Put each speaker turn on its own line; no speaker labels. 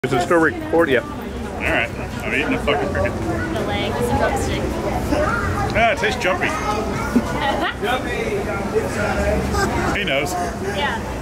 Is it still recording? Yeah.
Alright, I'm eating a fucking cricket.
The leg is a drumstick.
Ah, it tastes jumpy. He knows.
Yeah.